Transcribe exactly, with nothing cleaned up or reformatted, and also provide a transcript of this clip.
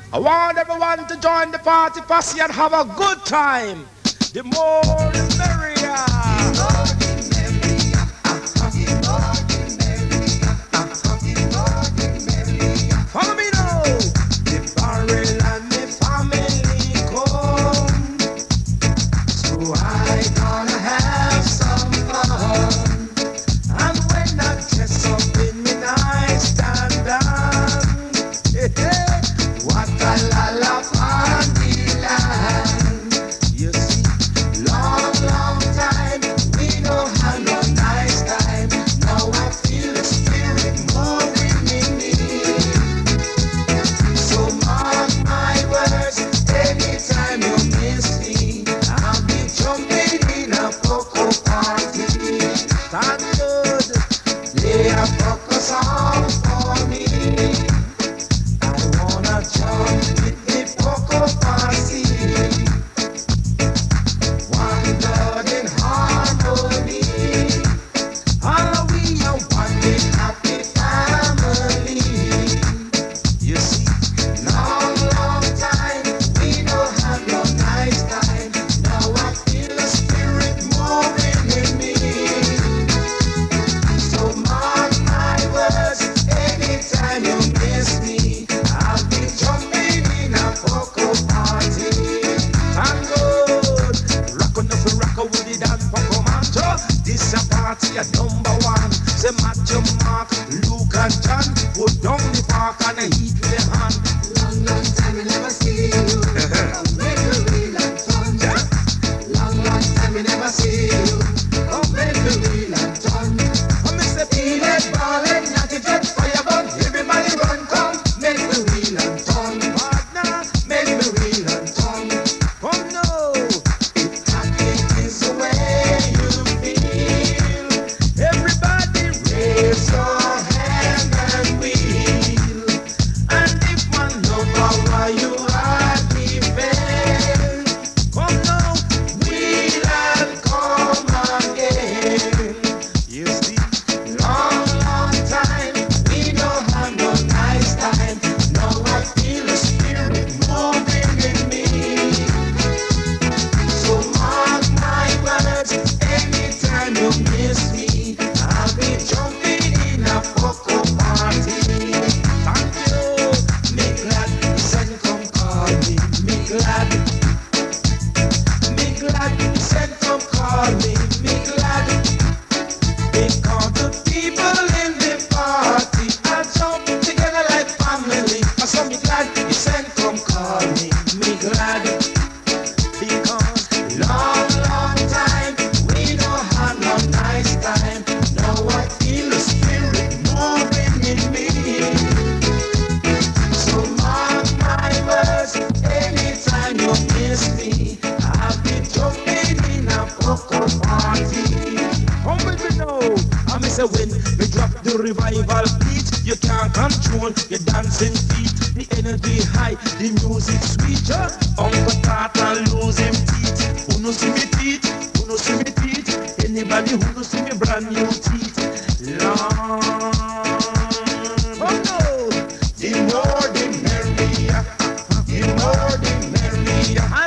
I want everyone to join the party posse and have a good time. The more the merrier. Follow me now. The barrel and the family come, so I gonna have some fun. And when I dress up in me nice stand down, hey, hey, what a la la party land. You see, long, long time we don't have no nice time. Now I feel the spirit moving in me. So mark my words, anytime you miss me, I'll be jumping in a Poco party. Thank good, they a Poco song for me. I wanna jump with the Poco party. One blood in harmony. All we are one big happy family. You see, long, long time we don't have no nice time. Now I feel the spirit moving in me. So mark my words, anytime you miss me, I'll be jumping in a Poco party. Thank God, rock on the rock with it and Poco Macho. This a party at number one. Say Matthew, Mark, Luke and John put down the park and I eat with the hand. Long, long time we never see you. Come make me real and fun. Long, long time we never see you. Come make me real and fun. Come and say, feel it, ball it, not it, jet fire burn. Everybody run, come, make me real and fun. Partner, make me real and fun. Come now, if happy is the way you feel, everybody raise your hand and wheel. And if man love how you happy feel, come now, we'll all come again. You see, long, long time we don't have no nice time. Now I feel the spirit moving in me. So mark my words, anytime you miss me, I'll be jumping in a Poco party. Thank you, me glad, send come call me, me glad. Me glad, send come call me, me glad. Because the people in the party are jumping together like family. I'm so me glad, you send come call me, me glad. Because long, long time we don't have no nice time. Now I feel the spirit moving in me. So mark my words, anytime you miss me, I'll be jumping in a Poco party. Come with me now. I miss a win. We drop the revival beat. You can't control your dancing feet. The energy high, the music sweet. Yeah? Uncle Tata lose him teeth. Who no see me teeth? Who no see me teeth? Anybody who no see me brand new teeth? Long. Oh no. The more the merrier. The more the merrier.